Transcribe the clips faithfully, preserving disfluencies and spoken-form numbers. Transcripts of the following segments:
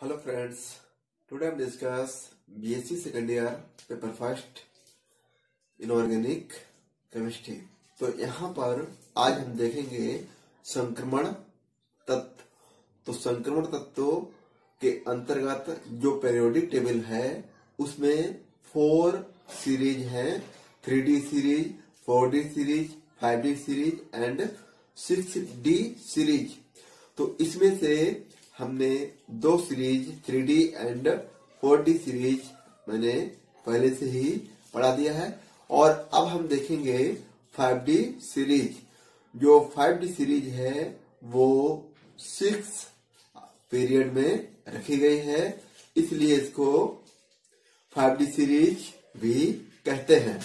Hello friends, today I am discuss B S c second year paper first inorganic chemistry। तो यहाँ पर आज हम देखेंगे संक्रमण तत्व। तो संक्रमण तत्वों के अंतर्गत जो पेरियोडिक टेबल है उसमें फोर सीरीज है, three D series, four D series, five D series and six D series. तो इसमें से हमने दो series three D and four D series मैंने पहले से ही पढ़ा दिया है और अब हम देखेंगे फाइव डी सीरीज। जो फाइव डी सीरीज है वो सिक्स पीरियड में रखी गई है, इसलिए इसको फाइव डी सीरीज भी कहते हैं।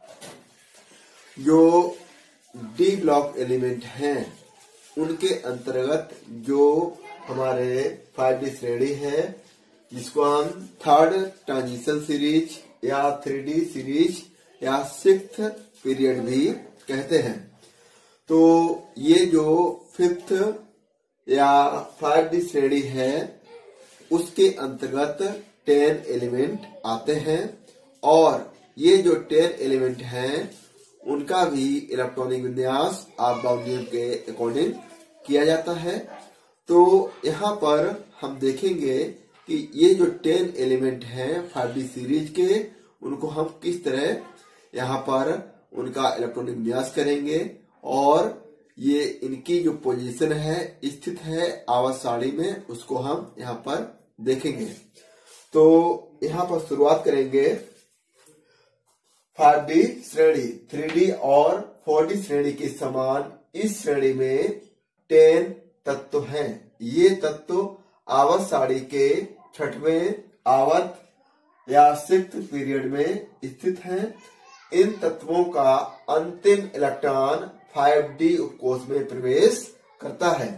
जो डी ब्लॉक एलिमेंट हैं उनके अंतर्गत जो हमारे फाइव डी श्रेणी है जिसको हम थर्ड ट्रांजिशन सीरीज या थ्री डी सीरीज या सिक्स्थ पीरियड भी कहते हैं। तो ये जो फिफ्थ या फाइव डी श्रेणी है उसके अंतर्गत टेन एलिमेंट आते हैं और ये जो टेन एलिमेंट हैं उनका भी इलेक्ट्रॉनिक विन्यास आप बाउंड्री के अकॉर्डिंग किया जाता है। तो यहाँ पर हम देखेंगे कि ये जो टेन एलिमेंट हैं फाइव डी सीरीज के उनको हम किस तरह यहाँ पर उनका इलेक्ट्रॉनिक विन्यास करेंगे और ये इनकी जो पोजीशन है स्थित है आवर्त सारणी में उसको हम यहाँ पर देखेंगे। तो यहाँ पर शुरुआत करेंगे फाइव डी श्रेणी। थ्री डी और फोर डी श्रेणी के समान इस श्रेणी में टेन तत्व हैं। ये तत्व आवर्त सारणी के छठवें आवर्त या सिक्स्थ पीरियड में स्थित हैं। इन तत्वों का अंतिम इलेक्ट्रॉन फाइव डी उपकोष में प्रवेश करता है।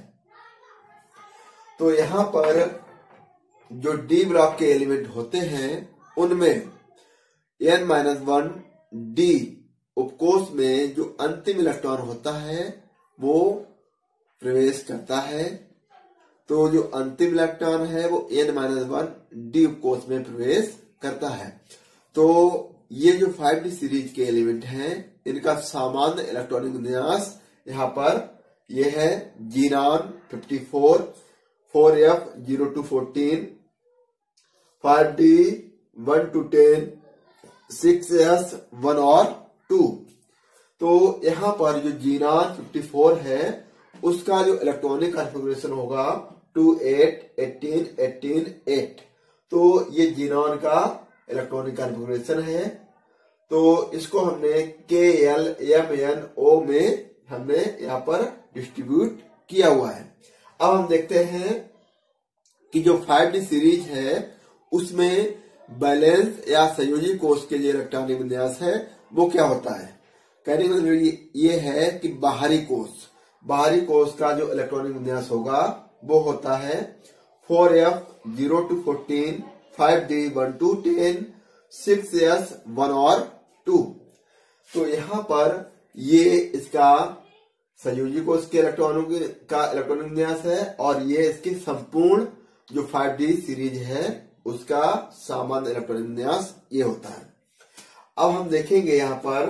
तो यहाँ पर जो डी ब्लॉक के एलिमेंट होते हैं उनमें एन माइनस वन डी उपकोष में जो अंतिम इलेक्ट्रॉन होता है वो प्रवेश करता है। तो जो अंतिम इलेक्ट्रॉन है वो एन माइनस वन डी उपकोष में प्रवेश करता है। तो ये जो फाइव डी सीरीज के एलिमेंट हैं इनका सामान्य इलेक्ट्रॉनिक विन्यास यहाँ पर ये है xenon fifty four, four F zero two fourteen, five D one two ten, six S one और टू। तो यहाँ पर जो जीनॉन फिफ्टी फोर है उसका जो इलेक्ट्रॉनिक कॉन्फ़िगरेशन होगा two eight, eighteen, eighteen, eight. तो ये जीनॉन का इलेक्ट्रॉनिक कॉन्फ़िगरेशन है। तो इसको हमने के एल एम एन ओ में हमने यहाँ पर डिस्ट्रीब्यूट किया हुआ है। अब हम देखते हैं कि जो फाइव डी सीरीज है उसमें बैलेंस या संयोजी कोष के लिए इलेक्ट्रॉनिक विन्यास है वो क्या होता है। कहने का मतलब ये है कि बाहरी कोष बाहरी कोष का जो इलेक्ट्रॉनिक विन्यास होगा वो होता है four F zero two fourteen, five D one two ten, six S one और टू। तो यहाँ पर ये इसका संयोजी कोष के इलेक्ट्रॉनों का इलेक्ट्रॉनिक विन्यास है और ये इसकी संपूर्ण जो फाइव डी सीरीज है उसका सामान्य इलेक्ट्रॉनिक विन्यास ये होता है। अब हम देखेंगे यहाँ पर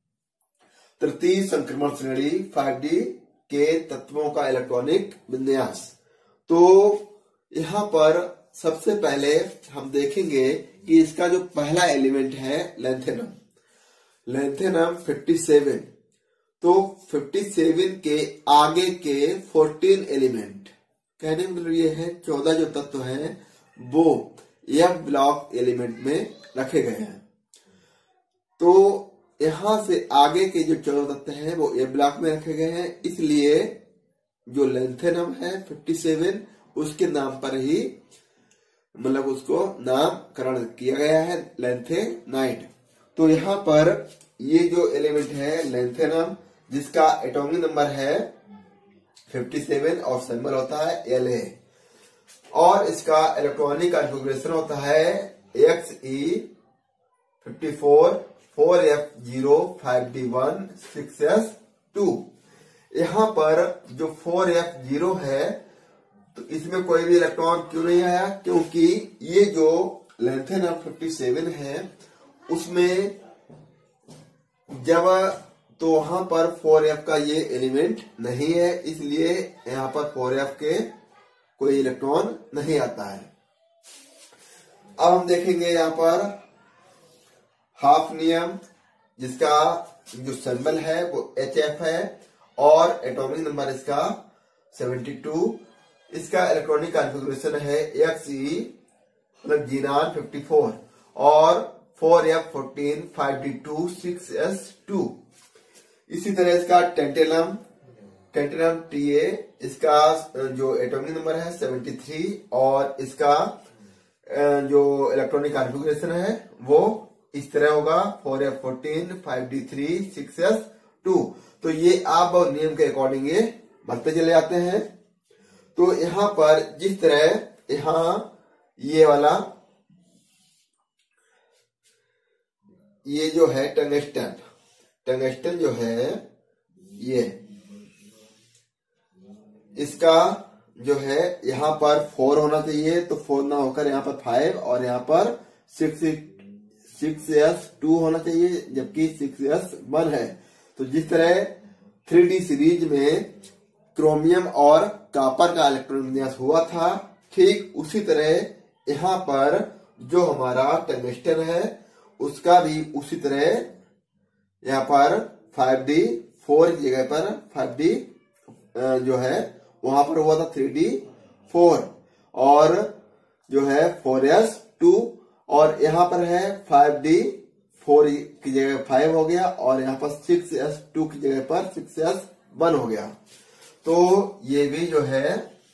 तृतीय संक्रमण श्रेणी फाइव डी के तत्वों का इलेक्ट्रॉनिक विन्यास। तो यहाँ पर सबसे पहले हम देखेंगे कि इसका जो पहला एलिमेंट है लेंथेनम, लेंथेनम फिफ्टी सेवन। तो फिफ्टी सेवन के आगे के फोर्टीन एलिमेंट कहने का मतलब ये है चौदह जो तत्व हैं वो एफ ब्लॉक एलिमेंट में रखे गए हैं। तो यहां से आगे के जो चौदह तत्व हैं वो ए ब्लॉक में रखे गए हैं, इसलिए जो लेंथेनम है फिफ्टी सेवन उसके नाम पर ही मतलब उसको नामकरण किया गया है लेंथेनाइट। तो यहाँ पर ये जो एलिमेंट है लेंथेनम जिसका एटॉमिक नंबर है फिफ्टी सेवन और सिंबल होता है एल ए और इसका इलेक्ट्रॉनिक कॉन्फ़िगरेशन होता है X E fifty four, four F zero, five D one, six S two. यहाँ पर जो फोर एफ जीरो है तो इसमें कोई भी इलेक्ट्रॉन क्यों नहीं आया? क्योंकि ये जो लेंथन ऑफ फिफ्टी सेवन है उसमें जब तो वहां पर फोर एफ का ये एलिमेंट नहीं है, इसलिए यहाँ पर फोर एफ के कोई इलेक्ट्रॉन नहीं आता है। अब हम देखेंगे यहाँ पर हाफनियम, जिसका जो सिंबल है वो एच एफ है और एटॉमिक नंबर इसका सेवेंटी टू। इसका इलेक्ट्रॉनिक कॉन्फ़िगरेशन है एक्स ई मतलब जीनान फिफ्टी फोर और four F fourteen five D two six S two. इसी तरह इसका टेंटेलम टेंटेलम टी ए, इसका जो एटॉमिक नंबर है सेवेंटी थ्री और इसका जो इलेक्ट्रॉनिक कॉन्फ़िगरेशन है वो इस तरह होगा four F fourteen five D three six S two. तो ये आप नियम के अकॉर्डिंग ये बढ़ते चले जाते हैं। तो यहाँ पर जिस तरह यहाँ ये वाला ये जो है टंगस्टन टंगस्टन जो है ये इसका जो है यहाँ पर फोर होना चाहिए, तो फोर ना होकर यहाँ पर फाइव और यहाँ पर सिक्स सिक्स एस टू होना चाहिए, जबकि सिक्स एस वन है। तो जिस तरह थ्री डी सीरीज में क्रोमियम और कॉपर का इलेक्ट्रॉन विन्यास हुआ था, ठीक उसी तरह यहाँ पर जो हमारा टंगस्टन है उसका भी उसी तरह यहाँ पर फाइव डी फोर की जगह पर फाइव डी जो है वहां पर हुआ था थ्री डी फोर और जो है फोर एस टू, और यहाँ पर है फाइव डी फोर की जगह फाइव हो गया और यहाँ पर सिक्स एस टू की जगह पर सिक्स एस वन हो गया। तो ये भी जो है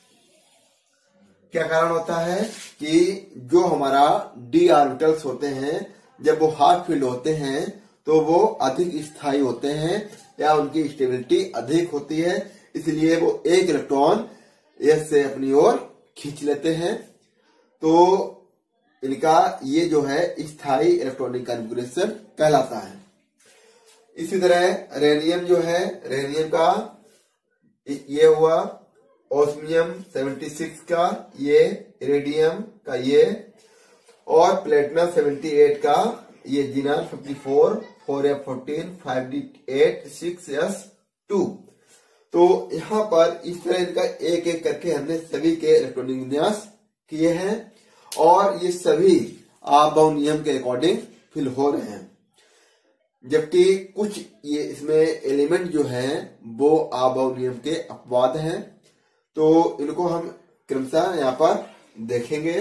क्या कारण होता है कि जो हमारा डी ऑर्बिटल्स होते हैं जब वो हार्ड फील्ड होते हैं तो वो अधिक स्थायी होते हैं या उनकी स्टेबिलिटी अधिक होती है, इसलिए वो एक इलेक्ट्रॉन एस से अपनी ओर खींच लेते हैं। तो इनका ये जो है स्थायी इलेक्ट्रॉनिक कॉन्फ़िगरेशन कहलाता है। इसी तरह रेडियम जो है, रेडियम का ये हुआ, ओस्मियम सेवेंटी सिक्स का ये, रेडियम का ये, और प्लेटिनम सेवेंटी एट का ये, xenon fifty four four F fourteen five D eight six S two. तो यहाँ पर इस तरह इनका एक एक करके हमने सभी के इलेक्ट्रॉनिक विन्यास किए हैं और ये सभी आबव नियम के अकॉर्डिंग फिल हो रहे हैं, जबकि कुछ ये इसमें एलिमेंट जो हैं वो आबव नियम के अपवाद हैं। तो इनको हम क्रमशः यहाँ पर देखेंगे।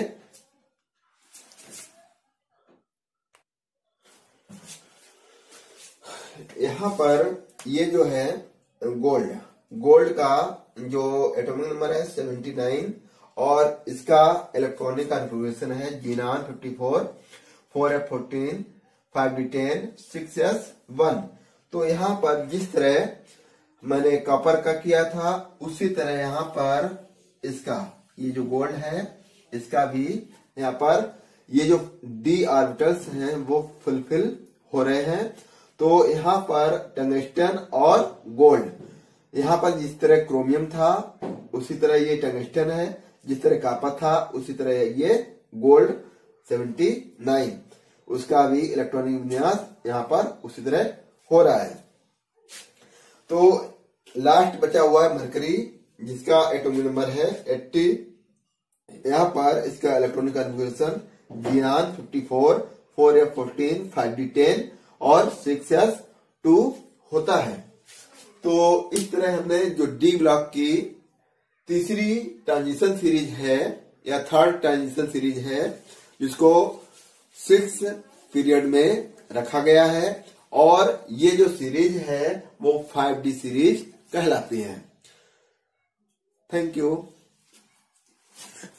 यहाँ पर ये जो है गोल्ड गोल्ड का जो एटॉमिक नंबर है सेवेंटी नाइन और इसका इलेक्ट्रॉनिक कॉन्फ़िगरेशन है xenon fifty four four F fourteen five D ten six S one. तो यहाँ पर जिस तरह मैंने कॉपर का किया था उसी तरह यहाँ पर इसका ये जो गोल्ड है इसका भी यहाँ पर ये जो डी ऑर्बिटल्स हैं वो फुलफिल हो रहे हैं। तो यहाँ पर टंगस्टन और गोल्ड, यहाँ पर जिस तरह क्रोमियम था उसी तरह ये टंगस्टन है, जिस तरह कॉपर था उसी तरह ये गोल्ड सेवेंटी नाइन, उसका भी इलेक्ट्रॉनिक विन्यास यहाँ पर उसी तरह हो रहा है। तो लास्ट बचा हुआ है मरकरी, जिसका एटॉमिक नंबर है एट्टी। यहाँ पर इसका electronic configuration xenon fifty four four F fourteen five D ten और सिक्स एस टू होता है। तो इस तरह हमने जो डी ब्लॉक की तीसरी ट्रांजिशन सीरीज है या थर्ड ट्रांजिशन सीरीज है जिसको सिक्स पीरियड में रखा गया है, और ये जो सीरीज है वो फाइव डी सीरीज कहलाती है। Thank you.